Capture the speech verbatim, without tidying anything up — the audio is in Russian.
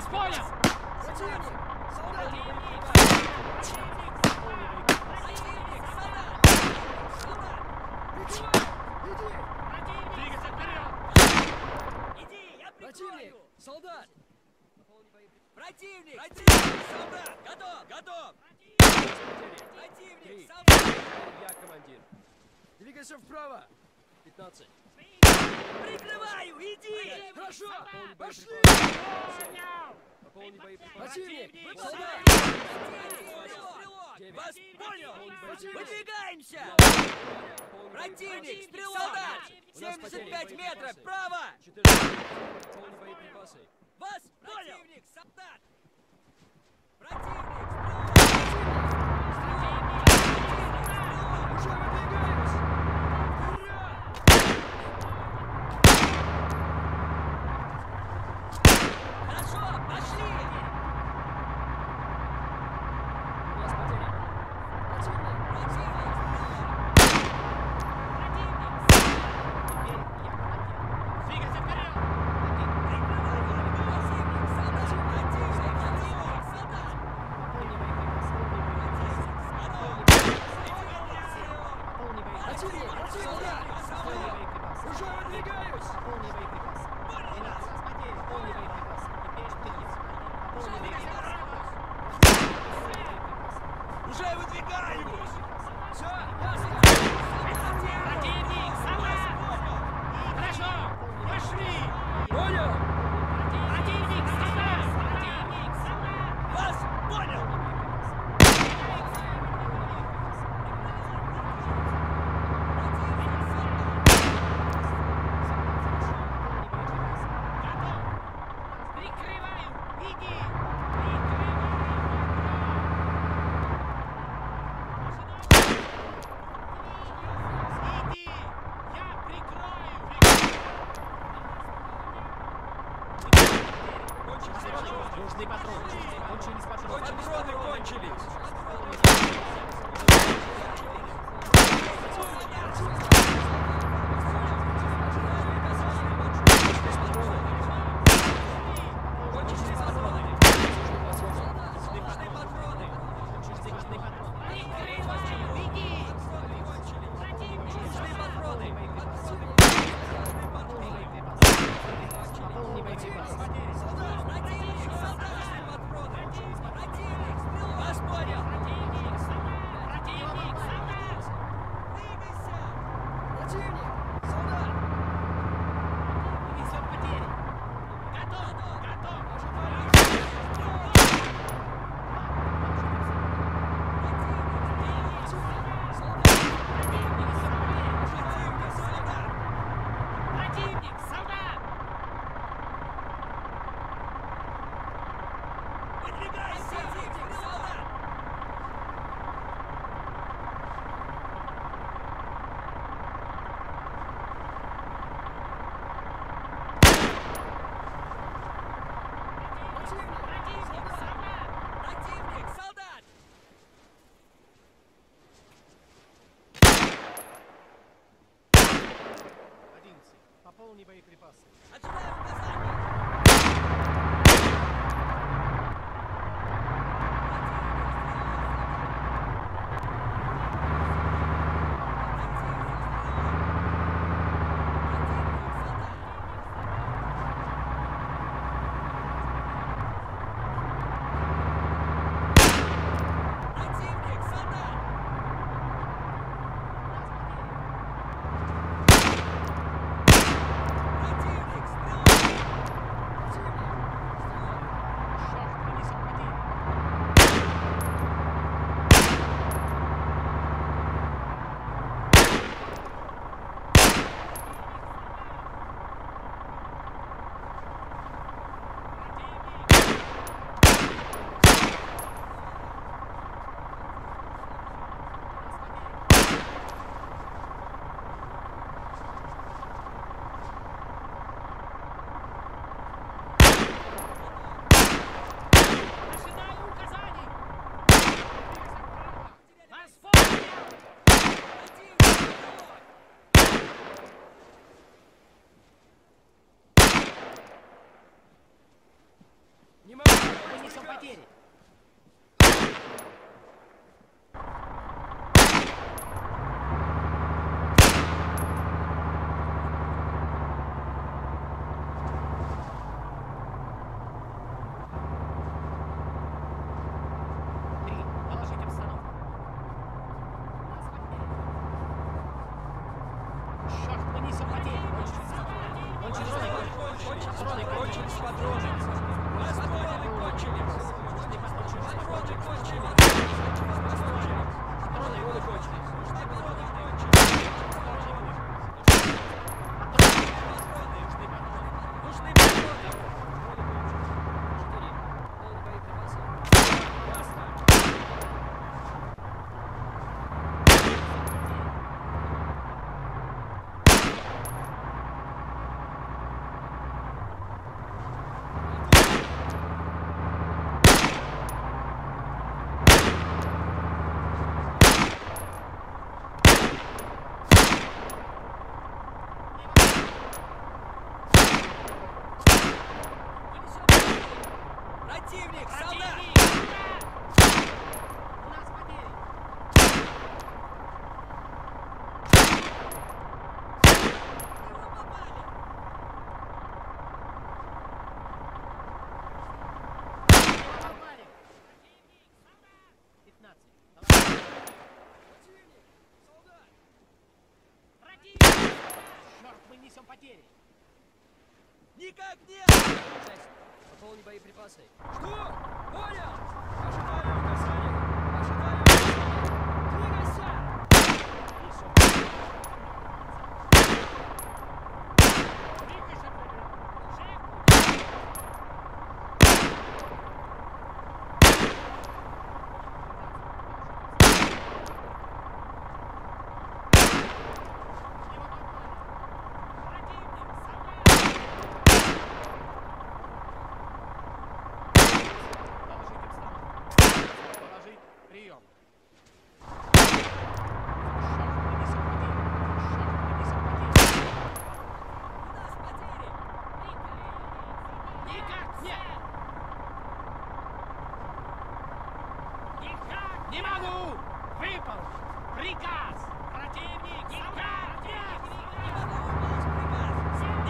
понял! Противник! Солдат! Двигаться вперед! Иди, я Противник! прикрою! Солдат! Противник! Противник! Солдат! Готов! Готов! Противник! Три. Солдат! Я командир. Двигайся вправо! пятнадцать. Прикрываю! Иди! Хорошо! Пошли! Понял! Пополни боеприпасы. Противник! Противник! Солдат! Стрелок! Вас понял! Противник! Выдвигаемся! Пополни Противник! боеприпасы. Стрелок! Солдат! У нас семьдесят потери. пять метров! Право! четырнадцать. Пополни боеприпасы. Вас понял! Противник! Солдат! Противник! Уже выдвигаемся! Хорошо! Пошли! У нас потери. Противник! Противник! Двигаться вперед! Противник! Солдат! Уже выдвигаюсь! Уже выдвигаюсь! Все, ясно! Противник! Солдат! Хорошо! Пошли! Понял! Противник! Солдат! Противник! Солдат! Вас понял! Готов! Прикрываю! Иди! Прикрываю! Иди! Я прикрою! Нужны патроны! Кончились патроны! Патроны кончились! Кончились патроны! Нужны патроны! Прикрываю! Иди! Нужны патроны! Противник! Солдат! Противник! Вас понял! Противник! Солдат! Противник! Солдат! Двигайся! Противник! Солдат! Несет потери! Готов! Готов! Противник! Солдат! Выдвигайся! Противник! Солдат! Противник! Солдат! Противник! Солдат! одиннадцать. Пополни боеприпасы. Ожидаю указаний! Противник! Солдат! Противник! потери. Три. Доложить обстановку. Черт, мы несем потери. Кончились патроны. Патроны Кончились патроны. Патроны кончились. Патроны кончились. Патроны кончились. Патроны кончились. Нужны патроны. Четыре. Полный боеприпасы. Ясно. Противник, солдат! У нас потери. Его попали! Попали. пятнадцать. Противник, солдат! Противник! Черт, мы несем потери. Никак нет! Шесть. Пополни боеприпасы. Что? Понял! Ожидаю указаний! Ожидаю указаний! Двигайся! Двигайся, шеф! Противник! Солдат! Доложить обстановку. Доложить. Прием. Черт, мы несем потери. Черт, мы несем потери. У нас потери! Никак нет! Никак не могу! Выполнить приказ!